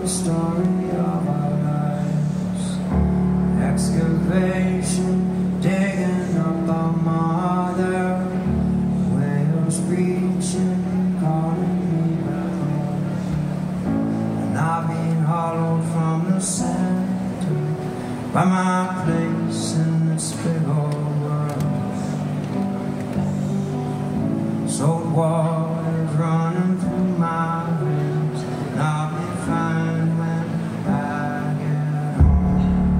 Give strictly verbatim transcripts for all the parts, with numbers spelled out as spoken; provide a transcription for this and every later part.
the story of our lives. Excavation, digging up our mother. Whales reaching, calling me back home. And I've been hollowed from the center by my place in this big old world. Salt water's running through my veins, and I'll be fine when I get home.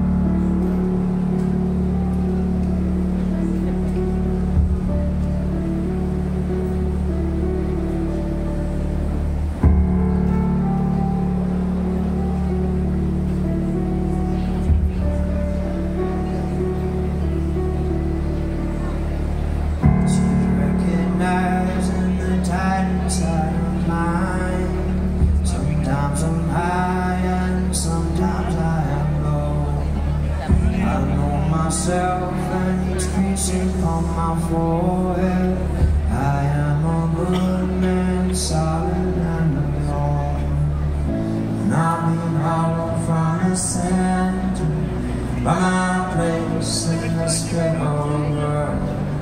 She's recognizing the tide inside of mine. Sometimes I'm high and sometimes I am low. I know myself and each crease upon my forehead. I am a good man, solid and alone. And I've been hollowed from the center by my place in this big old world.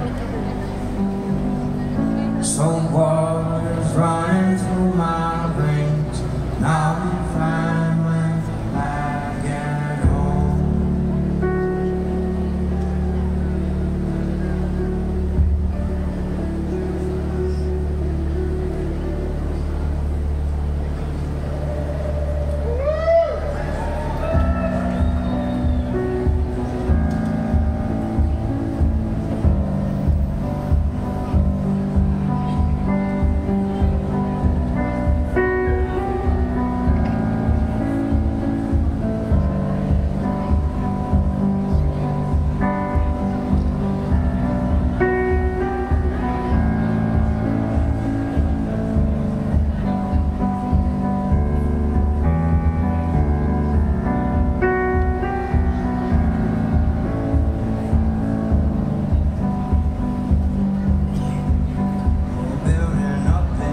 Salt water's running through my veins, and I'll be fine when I get home.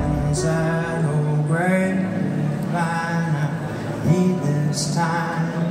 That old grapevine, I need this time